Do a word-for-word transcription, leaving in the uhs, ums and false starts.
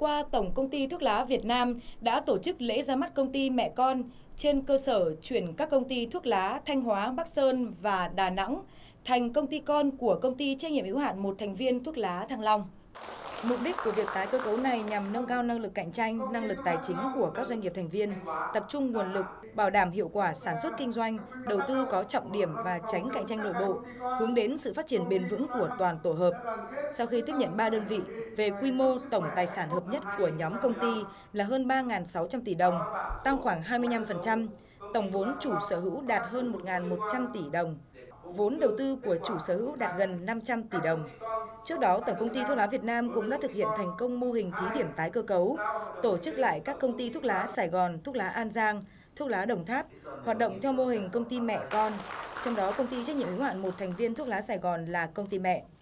qua, Tổng Công ty Thuốc lá Việt Nam đã tổ chức lễ ra mắt công ty mẹ con trên cơ sở chuyển các công ty thuốc lá Thanh Hóa, Bắc Sơn và Đà Nẵng thành công ty con của công ty trách nhiệm hữu hạn một thành viên thuốc lá Thăng Long. Mục đích của việc tái cơ cấu này nhằm nâng cao năng lực cạnh tranh, năng lực tài chính của các doanh nghiệp thành viên, tập trung nguồn lực, bảo đảm hiệu quả sản xuất kinh doanh, đầu tư có trọng điểm và tránh cạnh tranh nội bộ, hướng đến sự phát triển bền vững của toàn tổ hợp. Sau khi tiếp nhận ba đơn vị, về quy mô tổng tài sản hợp nhất của nhóm công ty là hơn ba nghìn sáu trăm tỷ đồng, tăng khoảng hai mươi lăm phần trăm, tổng vốn chủ sở hữu đạt hơn một nghìn một trăm tỷ đồng. Vốn đầu tư của chủ sở hữu đạt gần năm trăm tỷ đồng. Trước đó, Tổng Công ty Thuốc lá Việt Nam cũng đã thực hiện thành công mô hình thí điểm tái cơ cấu, tổ chức lại các công ty thuốc lá Sài Gòn, thuốc lá An Giang, thuốc lá Đồng Tháp, hoạt động theo mô hình công ty mẹ con, trong đó công ty trách nhiệm hữu hạn một thành viên thuốc lá Sài Gòn là công ty mẹ.